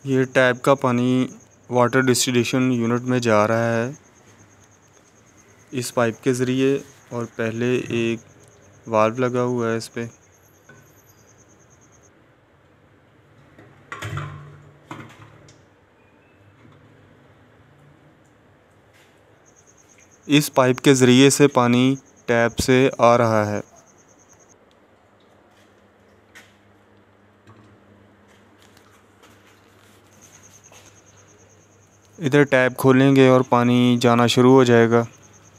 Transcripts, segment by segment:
ये टैप का पानी वाटर डिस्टिलेशन यूनिट में जा रहा है इस पाइप के ज़रिए, और पहले एक वाल्व लगा हुआ है इस पे। इस पाइप के ज़रिए से पानी टैप से आ रहा है। इधर टैप खोलेंगे और पानी जाना शुरू हो जाएगा।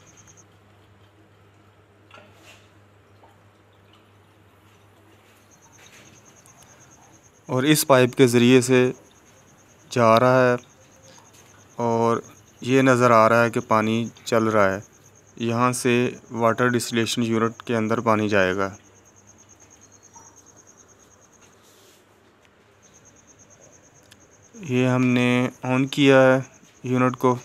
और इस पाइप के ज़रिए से जा रहा है और ये नज़र आ रहा है कि पानी चल रहा है। यहाँ से वाटर डिस्टिलेशन यूनिट के अंदर पानी जाएगा। ये हमने ऑन किया है यूनिट को।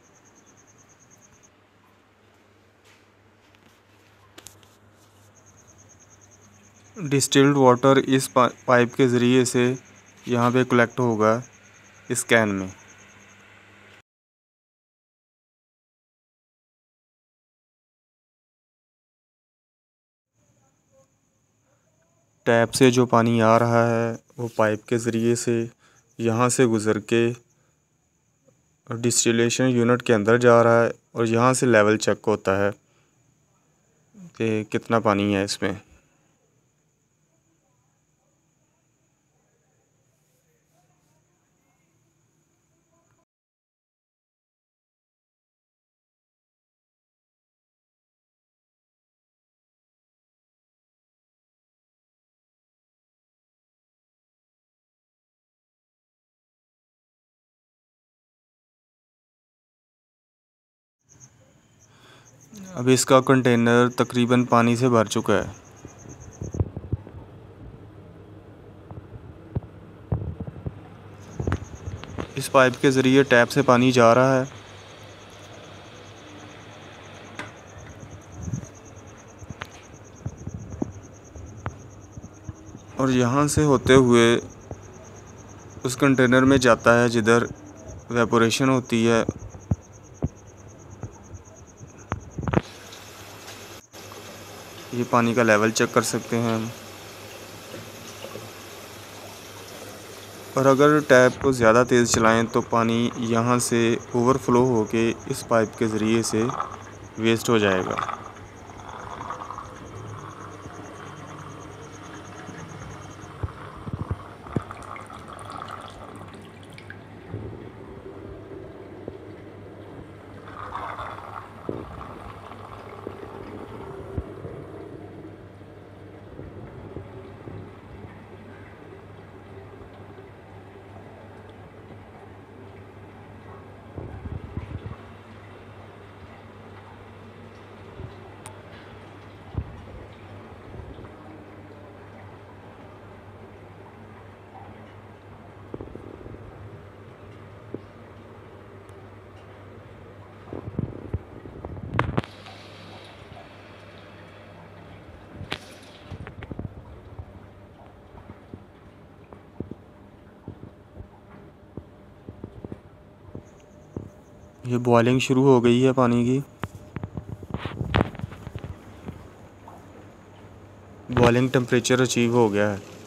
डिस्टिल्ड वाटर इस पाइप के ज़रिए से यहाँ पे कलेक्ट होगा इस कैन में। टैप से जो पानी आ रहा है वो पाइप के ज़रिए से यहाँ से गुज़र के डिस्टिलेशन यूनिट के अंदर जा रहा है, और यहाँ से लेवल चेक होता है कि कितना पानी है इसमें। अब इसका कंटेनर तकरीबन पानी से भर चुका है। इस पाइप के ज़रिए टैप से पानी जा रहा है। और यहाँ से होते हुए उस कंटेनर में जाता है जिधर वेपोरेशन होती है। ये पानी का लेवल चेक कर सकते हैं हम। और अगर टैप को ज़्यादा तेज़ चलाएं तो पानी यहाँ से ओवरफ्लो होके इस पाइप के ज़रिए से वेस्ट हो जाएगा। ये बॉइलिंग शुरू हो गई है पानी की। बॉइलिंग टेम्परेचर अचीव हो गया है।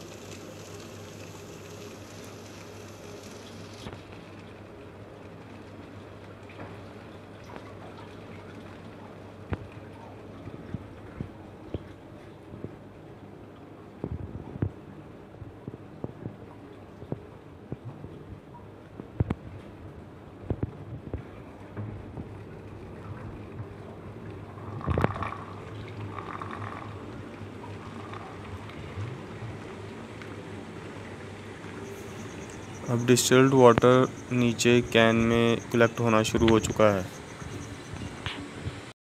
अब डिस्टिल्ड वाटर नीचे कैन में कलेक्ट होना शुरू हो चुका है।